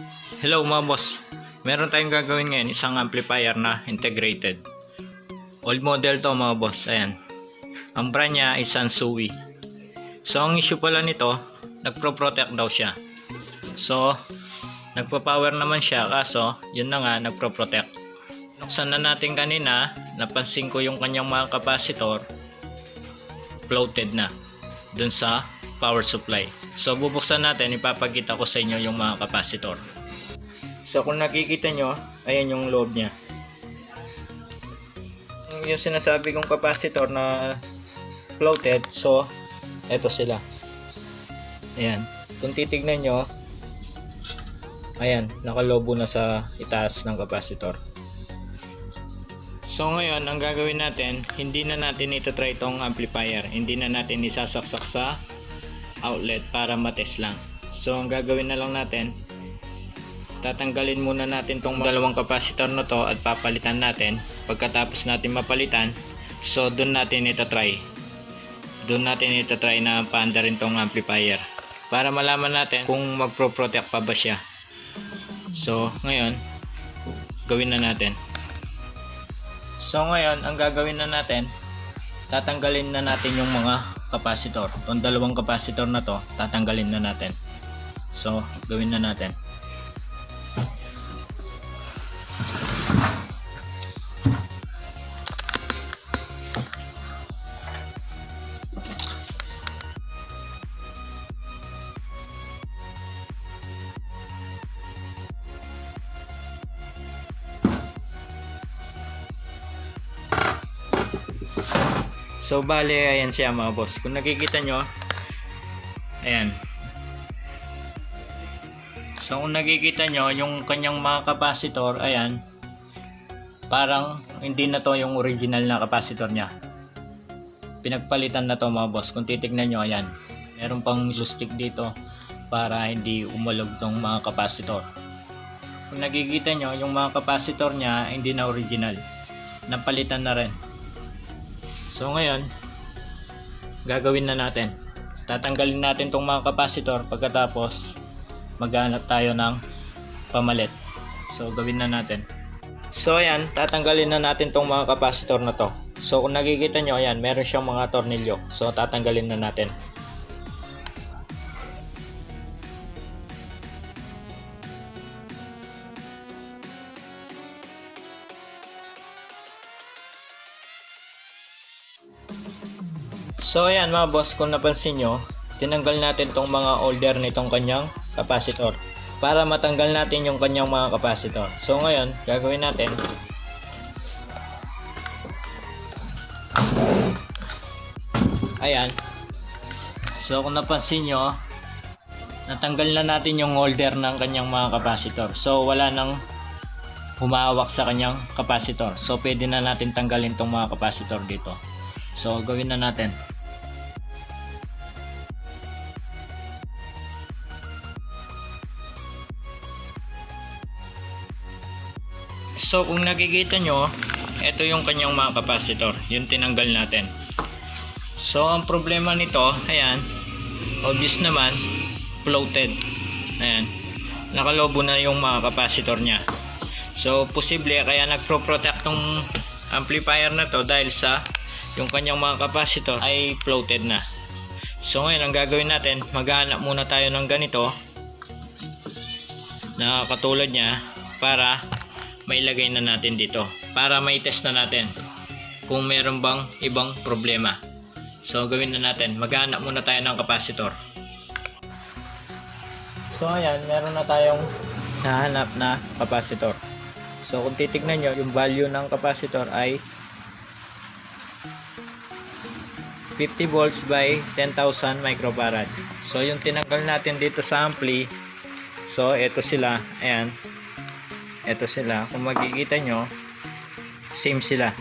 Hello mga boss, meron tayong gagawin ngayon, isang amplifier na integrated. Old model to mga boss, ayan. Ang brand niya ay Sansui. So ang issue pala nito, nagpro-protect daw siya. So nagpa-power naman siya, kaso yun na nga, nagpro-protect. Nuksan na natin kanina, napansin ko yung kanyang mga kapasitor floated na dun sa power supply. So bubuksan natin, ipapakita ko sa inyo yung mga kapasitor. So kung nakikita nyo, ayan yung loob nya. Yung sinasabi kong kapasitor na floated, so eto sila. Ayan, kung titignan nyo, ayan, nakalobo na sa itaas ng kapasitor. So ngayon, ang gagawin natin, hindi na natin ito-try itong amplifier. Hindi na natin isasaksak sa outlet para matest lang. So ang gagawin na lang natin, tatanggalin muna natin tong dalawang kapasitor na to at papalitan natin. Pagkatapos natin mapalitan, so doon natin ito-try. Doon natin ito-try na paanda rin tong amplifier para malaman natin kung magpro-protect pa ba siya. So ngayon, gawin na natin. So ngayon, ang gagawin na natin, tatanggalin na natin yung mga kapasitor. Itong dalawang kapasitor na to, tatanggalin na natin. So gawin na natin. So bale, ayan siya mga boss. Kung nakikita nyo, ayan. So kung nakikita nyo, yung kanyang mga kapasitor, ayan, parang hindi na to yung original na kapasitor nya. Pinagpalitan na to mga boss. Kung titignan nyo, ayan, meron pang stick dito para hindi umulog tong mga kapasitor. Kung nakikita nyo, yung mga kapasitor nya hindi na original, napalitan na rin. So ngayon, gagawin na natin. Tatanggalin natin tong mga kapasitor, pagkatapos maghanap tayo ng pamalit. So gawin na natin. So ayan, tatanggalin na natin tong mga kapasitor na to. So kung nakikita nyo, ayan, meron siyang mga tornilyo. So tatanggalin na natin. So ayan mga boss, kung napansin nyo, tinanggal natin tong mga holder nitong kanyang kapasitor para matanggal natin yung kanyang mga kapasitor. So ngayon, gagawin natin, ayan. So kung napansin nyo, natanggal na natin yung holder ng kanyang mga kapasitor. So wala nang humahawak sa kanyang kapasitor. So pwede na natin tanggalin tong mga kapasitor dito. So gawin na natin. So kung nakikita nyo, ito yung kanyang mga kapasitor, yung tinanggal natin. So ang problema nito, ayan, obvious naman, floated. Ayan, nakalobo na yung mga kapasitor nya. So posible kaya nagpro-protect tong amplifier na to dahil sa yung kanyang mga kapasitor ay floated na. So ngayon, ang gagawin natin, maghanap muna tayo ng ganito na katulad nya para mailagay na natin dito, para may test na natin kung meron bang ibang problema. So gawin na natin, maghanap muna tayo ng kapasitor. So ayan, meron na tayong nahanap na kapasitor. So kung titignan nyo, yung value ng kapasitor ay 50 volts by 10,000 microfarad. So yung tinanggal natin dito sa ampli, so eto sila, ayan, eto sila. Kung makikita nyo, same sila,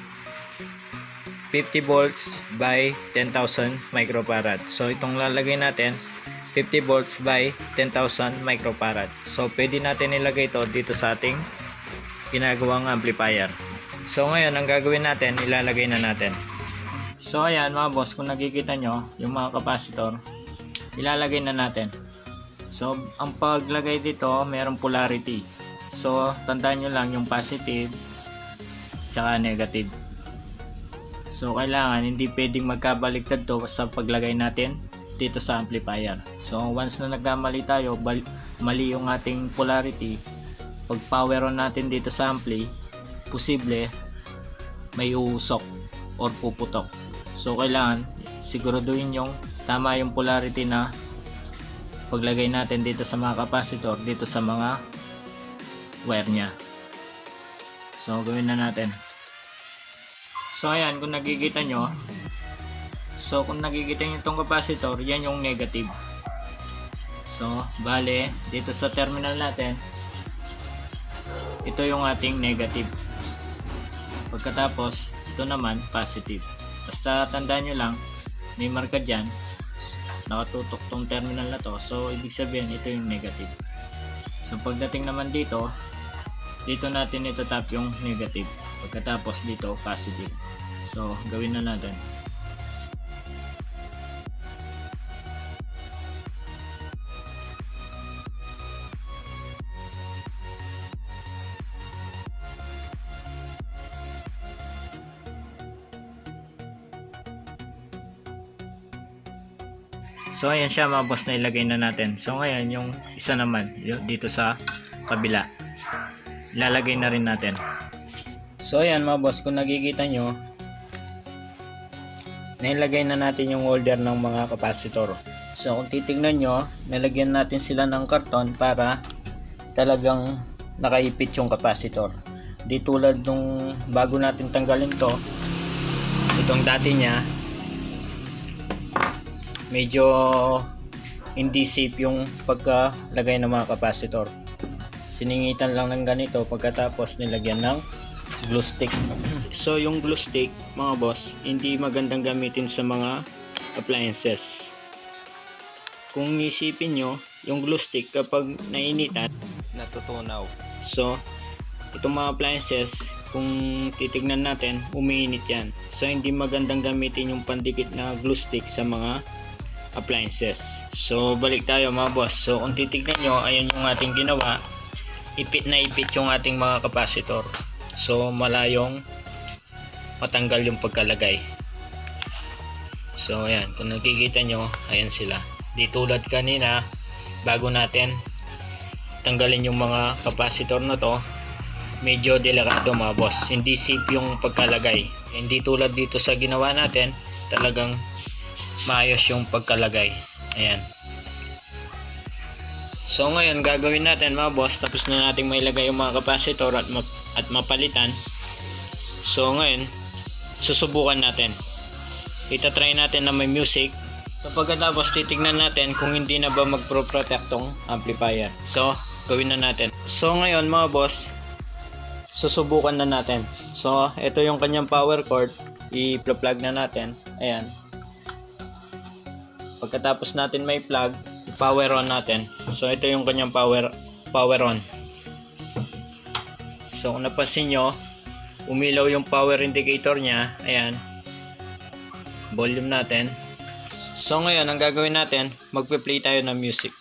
50 volts by 10,000 microfarad. So itong lalagay natin, 50 volts by 10,000 microfarad. So pwede natin ilagay ito dito sa ating ginagawang amplifier. So ngayon, ang gagawin natin, ilalagay na natin. So ayan mga boss, kung nakikita nyo yung mga kapasitor, ilalagay na natin. So, ang paglagay dito, mayroong polarity. So, tandaan nyo lang yung positive tsaka negative. So, kailangan hindi pwedeng magkabaliktad to sa paglagay natin dito sa amplifier. So, once na nagkamali tayo, mali yung ating polarity, pag power on natin dito sa ampli, posible may uusok or puputok. So, kailangan siguraduhin yung tama yung polarity na paglagay natin dito sa mga capacitor, dito sa mga wire nya. So, gawin na natin. So, ayan, kung nakikita nyo, kung nakikita nyo itong capacitor, yan yung negative. So, bale, dito sa terminal natin, ito yung ating negative. Pagkatapos, ito naman, positive. Basta tandaan nyo lang, may marka dyan, nakatutok tong terminal na to. So, ibig sabihin, ito yung negative. So, pagdating naman dito natin ito tap yung negative. Pagkatapos dito, positive. So, gawin na natin. So, ayan siya mga boss, na ilagay na natin. So, ngayon, yung isa naman, dito sa kabila, ilalagay na rin natin. So, ayan mga boss, kung nakikita nyo, nailagay na natin yung holder ng mga capacitor. So, kung titignan nyo, nilagyan natin sila ng karton para talagang nakaipit yung capacitor. Di tulad nung bago natin tanggalin to, itong dati niya, medyo hindi safe yung pagkalagay ng mga capacitor. Siningitan lang ng ganito, pagkatapos nilagyan ng glue stick. So yung glue stick mga boss, hindi magandang gamitin sa mga appliances. Kung isipin nyo, yung glue stick kapag nainitan, natutunaw. So itong mga appliances, kung titignan natin, umiinit yan. So hindi magandang gamitin yung pandikit na glue stick sa mga appliances. So balik tayo mga boss. So kung titignan nyo, ayan yung ating ginawa, ipit na ipit yung ating mga capacitor. So malayong matanggal yung pagkalagay. So ayan, kung nakikita nyo, ayan sila. Di tulad kanina, bago natin tanggalin yung mga capacitor na to, medyo delikado mga boss. Hindi safe yung pagkalagay. Hindi tulad dito sa ginawa natin, talagang maayos yung pagkalagay. Ayan. So ngayon gagawin natin mga boss, tapos na nating mailagay yung mga capacitor at mapalitan. So ngayon susubukan natin. Itatry natin na may music. So pagkatapos titignan natin kung hindi na ba magpro-protect tong amplifier. So gawin na natin. So ngayon mga boss, susubukan na natin. So ito yung kanyang power cord, i-plug na natin. Ayan. Pagkatapos natin may plug, power on natin. So ito yung kanyang power on. So kung napansin nyo, umilaw yung power indicator nya. Ayan, volume natin. So ngayon ang gagawin natin, magpe-play tayo ng music.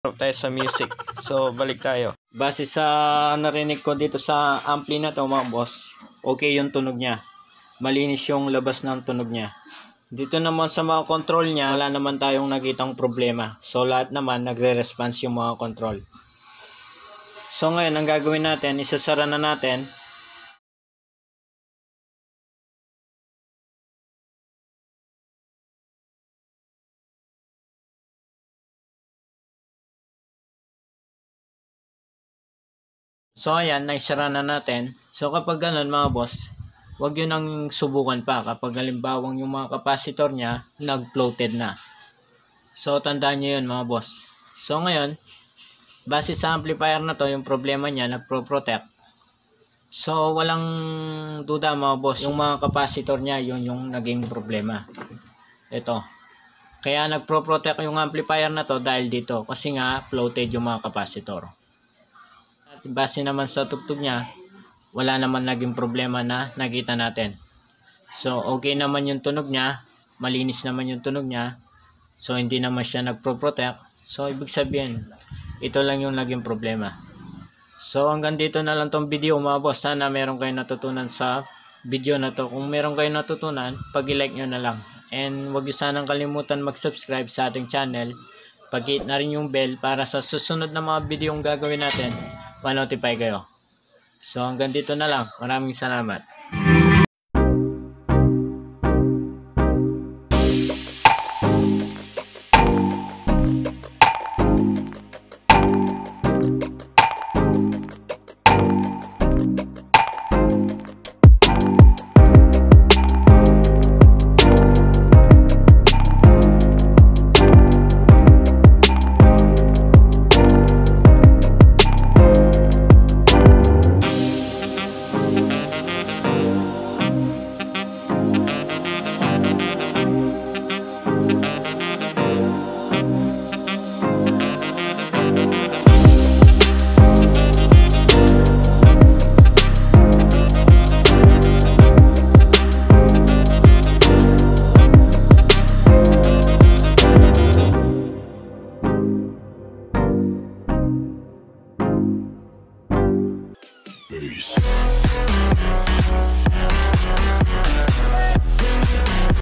tayo sa music. So, balik tayo. Base sa narinig ko dito sa ampli na to mga boss, okay yung tunog niya. Malinis yung labas ng tunog niya. Dito naman sa mga control niya, wala naman tayong nakitang problema. So, lahat naman nagre-response yung mga control. So, ngayon, ang gagawin natin, isasara na natin. So ayan, naisara na natin. So kapag ganun mga boss, wag yun ang subukan pa kapag halimbawang yung mga capacitor niya nag-floated na. So tandaan nyo yun mga boss. So ngayon, base sa amplifier na to, yung problema niya nagpro-protect. So walang duda mga boss, yung mga capacitor niya yun yung naging problema. Ito. Kaya nagpro-protect yung amplifier na to dahil dito kasi nga floated yung mga capacitor. Base naman sa tugtog niya, wala naman naging problema na nakita natin. So, okay naman yung tunog niya, malinis naman yung tunog niya. So, hindi naman siya nagpro-protect. So, ibig sabihin, ito lang yung naging problema. So, hanggang dito na lang tong video mga boss. Sana meron kayong natutunan sa video na to. Kung meron kayong natutunan, pag-like nyo na lang. And huwag nyo sanang kalimutan mag-subscribe sa ating channel. Pag-hit na rin yung bell para sa susunod na mga video yung gagawin natin, ma-notify kayo. So hanggang dito na lang. Maraming salamat. Peace.